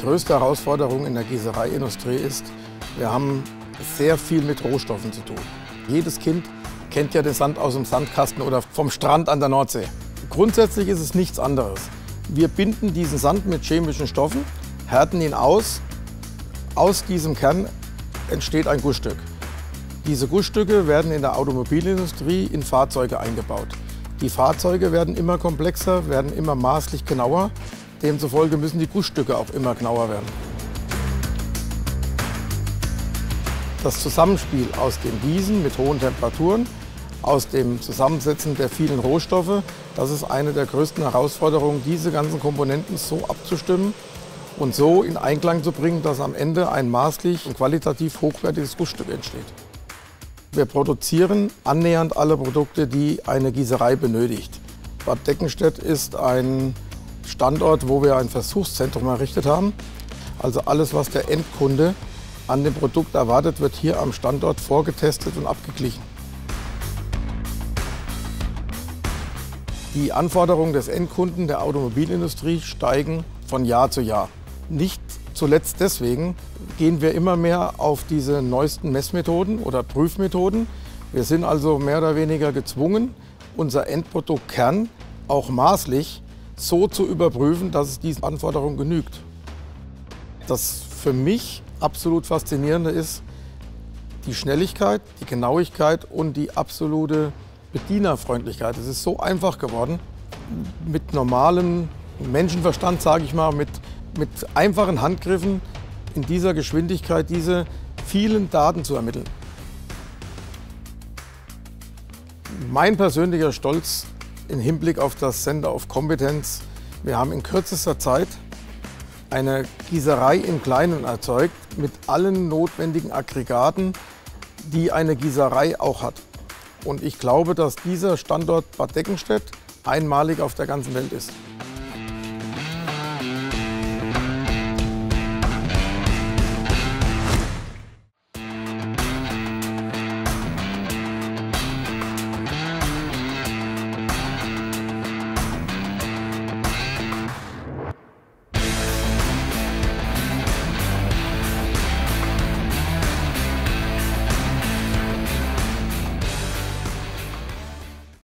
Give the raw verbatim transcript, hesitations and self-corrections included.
größte Herausforderung in der Gießereiindustrie ist, wir haben sehr viel mit Rohstoffen zu tun. Jedes Kind kennt ja den Sand aus dem Sandkasten oder vom Strand an der Nordsee. Grundsätzlich ist es nichts anderes. Wir binden diesen Sand mit chemischen Stoffen, härten ihn aus. Aus diesem Kern entsteht ein Gussstück. Diese Gussstücke werden in der Automobilindustrie in Fahrzeuge eingebaut. Die Fahrzeuge werden immer komplexer, werden immer maßlich genauer. Demzufolge müssen die Gussstücke auch immer genauer werden. Das Zusammenspiel aus dem Gießen mit hohen Temperaturen, aus dem Zusammensetzen der vielen Rohstoffe, das ist eine der größten Herausforderungen, diese ganzen Komponenten so abzustimmen und so in Einklang zu bringen, dass am Ende ein maßlich und qualitativ hochwertiges Gussstück entsteht. Wir produzieren annähernd alle Produkte, die eine Gießerei benötigt. Bad Deckenstedt ist ein Standort, wo wir ein Versuchszentrum errichtet haben. Also alles, was der Endkunde an dem Produkt erwartet, wird hier am Standort vorgetestet und abgeglichen. Die Anforderungen des Endkunden der Automobilindustrie steigen von Jahr zu Jahr. Nicht zuletzt deswegen gehen wir immer mehr auf diese neuesten Messmethoden oder Prüfmethoden. Wir sind also mehr oder weniger gezwungen, unser Endprodukt Kern auch maßlich so zu überprüfen, dass es diesen Anforderungen genügt. Das für mich absolut Faszinierende ist die Schnelligkeit, die Genauigkeit und die absolute Bedienerfreundlichkeit. Es ist so einfach geworden, mit normalem Menschenverstand, sage ich mal, mit, mit einfachen Handgriffen in dieser Geschwindigkeit diese vielen Daten zu ermitteln. Mein persönlicher Stolz im Hinblick auf das Center of Competence: Wir haben in kürzester Zeit eine Gießerei im Kleinen erzeugt mit allen notwendigen Aggregaten, die eine Gießerei auch hat. Und ich glaube, dass dieser Standort Bad Deckenstedt einmalig auf der ganzen Welt ist.